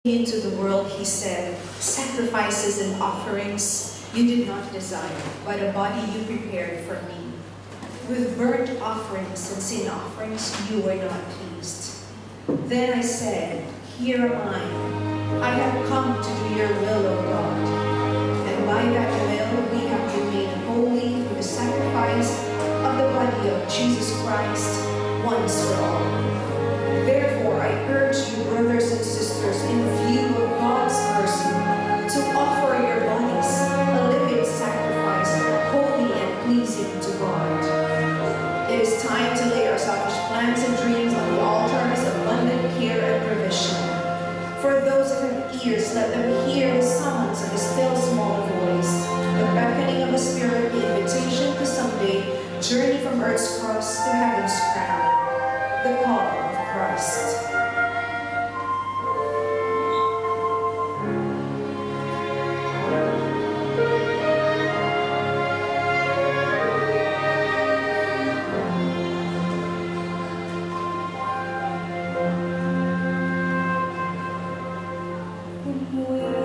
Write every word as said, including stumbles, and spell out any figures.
Into the world, he said, sacrifices and offerings you did not desire, but a body you prepared for me. With burnt offerings and sin offerings you were not pleased. Then I said, here am I. I have come to do your will, O God. And by that will we have been made holy through the sacrifice of the body of Jesus Christ once for all. Therefore, I urge you, brothers and sisters, in view of God's mercy, to offer your bodies a living sacrifice, holy and pleasing to God. It is time to lay our selfish plans and dreams on the altar as abundant care and provision. For those who have ears, let them hear the summons of a still small voice, the beckoning of the Spirit, the invitation to someday journey from earth's cross to heaven's crown, the call of Christ. Where